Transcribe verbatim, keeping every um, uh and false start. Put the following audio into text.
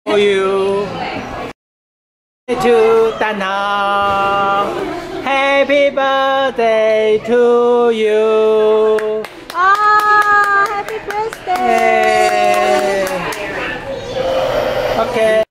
For you to Danang. Happy birthday to you. Ah, happy birthday. Okay.